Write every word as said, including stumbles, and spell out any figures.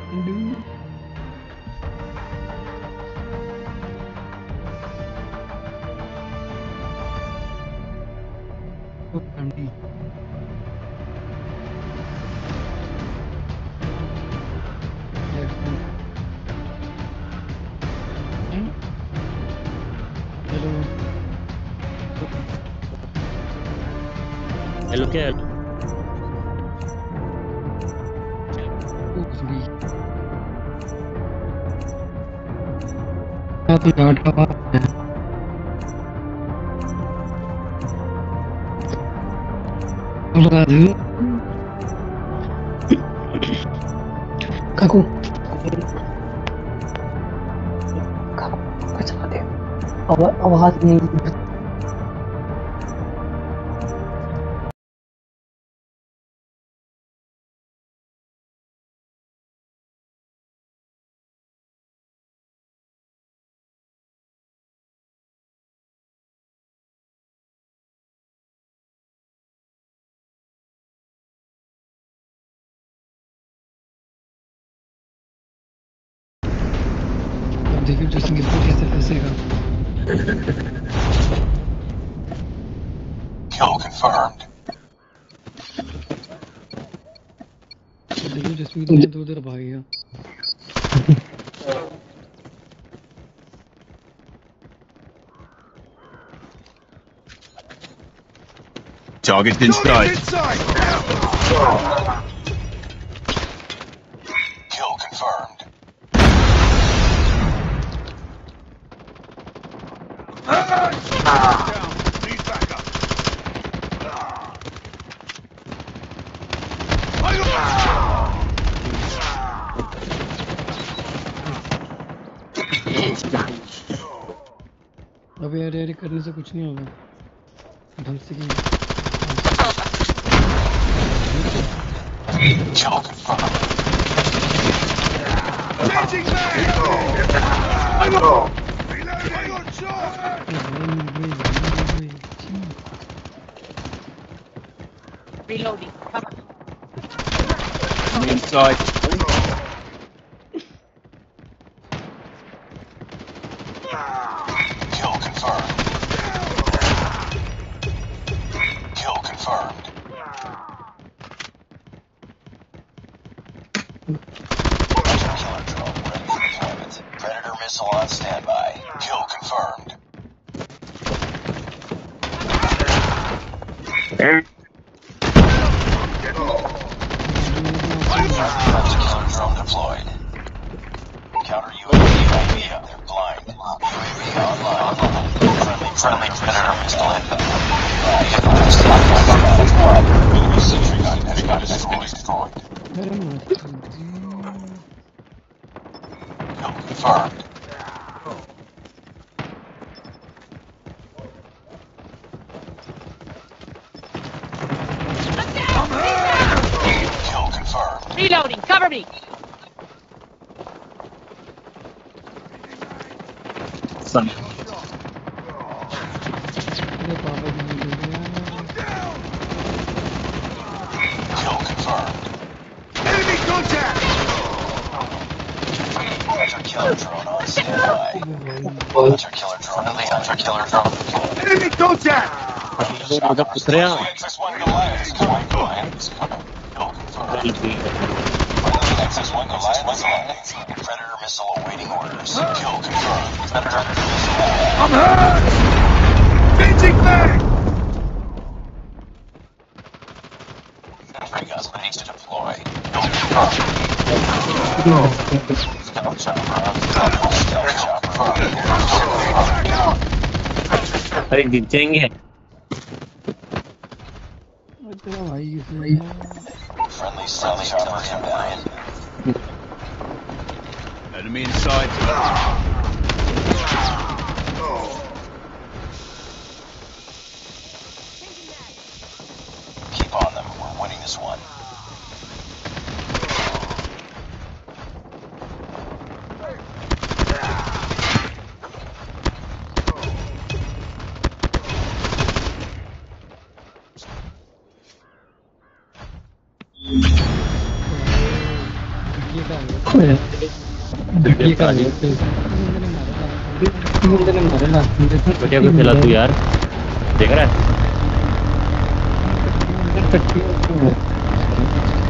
Dude. Oh, Andy. Yes, yes. Hmm? Hello. Hello क्या है? Oh, sorry. हाँ तो डांट रहा है राजू काकू काकू कुछ आते आवा- आवाज नहीं अब देखिए जो सिंगल कैसे फंसेगा Kill confirmed. अब देखिए जसमीत ने दो उधर भाग गया Target's inside. Kill confirmed. Need backup. अब यार यार करने से कुछ नहीं होगा ढंग से की Kill confirmed. Changing back. Reloading on shot. Reloading. Cover. Inside. Kill confirmed. Kill confirmed. Killer drone ready for deployment. Predator missile on standby. Kill confirmed. Friendly killer drone deployed. Counter U A V idea. They're blind. U A V online. Friendly, friendly predator missile inbound. Enemy sentry gun has got destroyed. Kill confirmed. Kill confirmed. Reloading. Cover me. Son. Kill confirmed. Enemy contact! Hunter killer drone on standby. Hunter killer drone. Friendly hunter killer drone deployed. Enemy contact! उधर पूछ रहे हैं X one Goliath is coming. Goliath is coming. Kill confirmed. X one Goliath is landing. Predator missile awaiting orders. Kill confirmed. Predator missile. I'm hurt! Changing back! Three guns ready to deploy. Kill confirmed. Stealth chopper on stealth. Stealth chopper on. अरे जीतेंगे Friendly stealth chopper inbound. Enemy inside. Keep on them. We're winning this one. घटिया कर रहे थे बंदे ने मारे last में बढ़िया को खेला तू यार, देख रहा है। कट्टी